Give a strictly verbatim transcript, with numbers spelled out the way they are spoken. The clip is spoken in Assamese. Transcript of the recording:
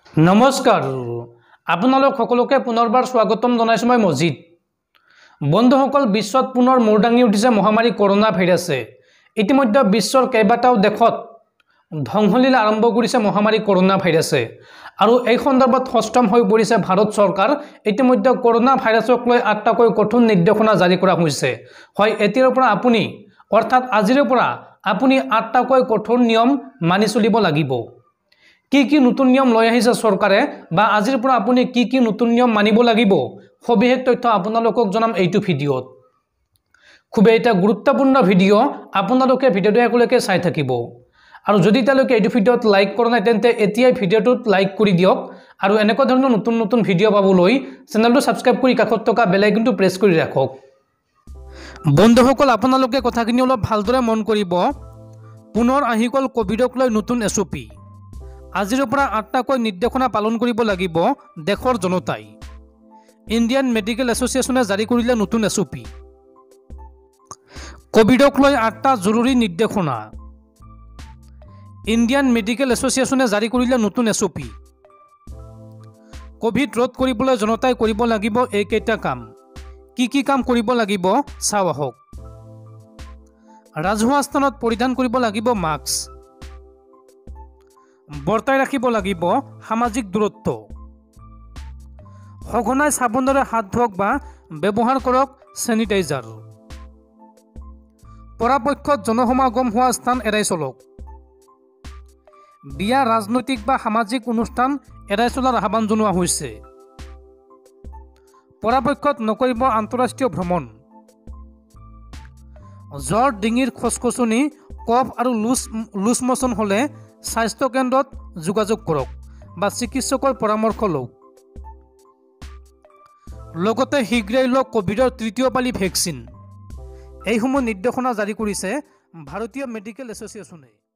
নমস্কাৰ আপোনালোক সকলোকে পুনৰবাৰ স্বাগতম জনাইছো মই মজিদ বন্ধুসকল বিশ্বত পুনৰ মূৰ দাঙি উঠিছে মহামাৰী কৰোনা ভাইৰাছে ইতিমধ্যে বিশ্বৰ কেইবাটাও দেশত ধ্বংসলীলা আৰম্ভ কৰিছে মহামাৰী কৰোনা ভাইৰাছে আৰু এই সন্দৰ্ভত সষ্টম হৈ পৰিছে ভাৰত চৰকাৰ ইতিমধ্যে কৰোনা ভাইৰাছক লৈ আটাকৈ কঠোৰ নিৰ্দেশনা জাৰি কৰা হৈছে হয় এতিয়াৰ পৰা আপুনি অৰ্থাৎ আজিৰ পৰা আপুনি আটাকৈ কঠোৰ নিয়ম মানি চলিব লাগিব কি কি নতুন নিয়ম লৈ আহিছে চৰকাৰে বা আজিৰ পৰা আপুনি কি কি নতুন নিয়ম মানিব লাগিব সবিশেষ তথ্য আপোনালোকক জনাম এইটো ভিডিঅত খুব এটা গুৰুত্বপূৰ্ণ ভিডিঅ আপোনালোকে ভিডিঅটো একলৈকে চাই থাকিব আৰু যদি তেওঁলোকে এইটো ভিডিঅত লাইক কৰা নাই তেন্তে এতিয়াই ভিডিঅটোত লাইক কৰি দিয়ক আৰু এনেকুৱা ধৰণৰ নতুন নতুন ভিডিঅ পাবলৈ চেনেলটো সাবস্ক্ৰাইব কৰি কাষত থকা বেল আইকনটো প্ৰেছ কৰি ৰাখক বন্ধুসকল আপোনালোকে কথাখিনি অলপ ভালদৰে মন কৰিব পুনৰ আহি গ'ল কোভিডক লৈ নতুন এছঅপি আজিৰ পৰা আটাকৈ নিৰ্দেশনা পালন কৰিব লাগিব দেশৰ জনতাই ইণ্ডিয়ান মেডিকেল এছ'চিয়েশ্যনে জাৰি কৰিলে নতুন এছঅপি কোভিডক লৈ আটা জৰুৰী নিৰ্দেশনা ইণ্ডিয়ান মেডিকেল এছ'চিয়েশ্যনে জাৰি কৰিলে নতুন এছঅপি কোভিড ৰোধ কৰিবলৈ জনতাই কৰিব লাগিব এইকেইটা কাম কি কি কাম কৰিব লাগিব চাও আহক ৰাজহুৱা স্থানত পৰিধান কৰিব লাগিব মাস্ক বৰ্তাই ৰাখিব লাগিব সামাজিক দূৰত্ব সঘনাই সাবুনেৰে হাত ধুওক বা ব্যৱহাৰ কৰক স্যানিটাইজাৰ পৰাপক্ষত জনসমাগম হোৱা স্থান এৰাই চলক বিয়া ৰাজনৈতিক বা সামাজিক অনুষ্ঠান এৰাই চলাৰ আহ্বান জনোৱা হৈছে পৰাপক্ষত নকৰিব আন্তঃৰাষ্ট্ৰীয় ভ্ৰমণ জ্বৰ ডিঙিৰ খচখচনি কফ আৰু লুজ লুজ মোচন হলে স্বাস্থ্য কেন্দ্ৰত যোগাযোগ কৰক বা চিকিৎসকৰ পৰামৰ্শ লওক লগতে শীঘ্ৰেই লওক কোভিডৰ তৃতীয় পালি ভেকচিন এইসমূহ নিৰ্দেশনা জাৰি কৰিছে ভাৰতীয় মেডিকেল এছ'চিয়েশ্যনে